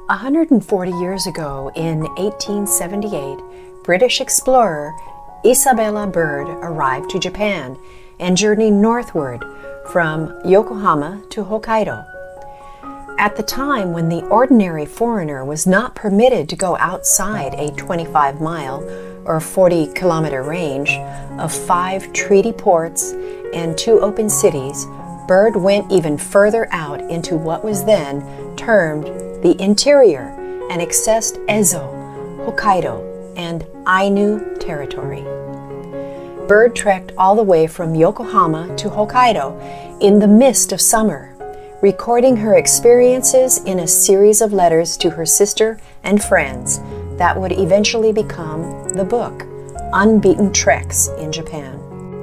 140 years ago, in 1878, British explorer Isabella Bird arrived to Japan and journeyed northward from Yokohama to Hokkaido. At the time when the ordinary foreigner was not permitted to go outside a 25-mile or 40-kilometer range of 5 treaty ports and 2 open cities, Bird went even further out into what was then termed the interior and accessed Ezo, Hokkaido, and Ainu territory. Bird trekked all the way from Yokohama to Hokkaido in the mist of summer, recording her experiences in a series of letters to her sister and friends that would eventually become the book, Unbeaten Treks in Japan.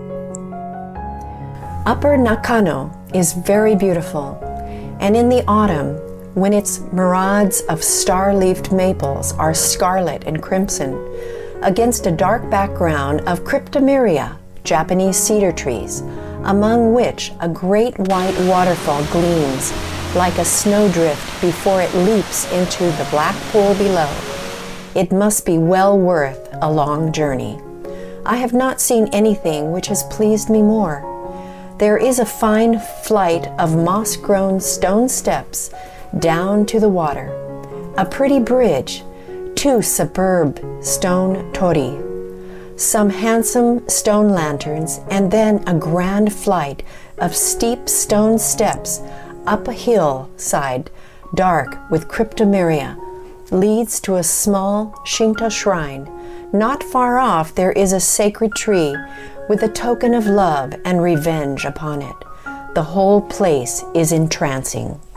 Upper Nakano is very beautiful, and in the autumn, when its myriads of star-leafed maples are scarlet and crimson, against a dark background of cryptomeria, Japanese cedar trees, among which a great white waterfall gleams like a snowdrift before it leaps into the black pool below. It must be well worth a long journey. I have not seen anything which has pleased me more. There is a fine flight of moss-grown stone steps down to the water, a pretty bridge, 2 superb stone torii, some handsome stone lanterns, and then a grand flight of steep stone steps up a hillside dark with cryptomeria leads to a small Shinto shrine. Not far off there is a sacred tree with a token of love and revenge upon it. The whole place is entrancing.